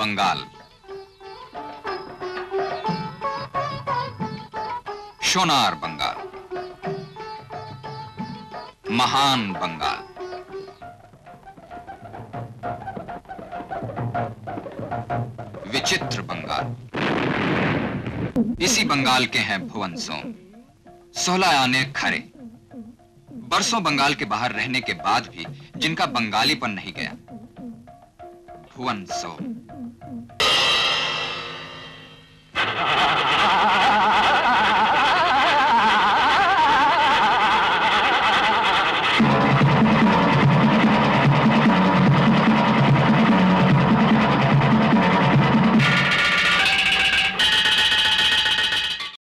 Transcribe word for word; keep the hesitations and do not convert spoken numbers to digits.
बंगाल, सोनार बंगाल, महान बंगाल, विचित्र बंगाल। इसी बंगाल के हैं भुवन सोम, सोलह आने खरे। बरसों बंगाल के बाहर रहने के बाद भी जिनका बंगालीपन नहीं गया, भुवन सोम।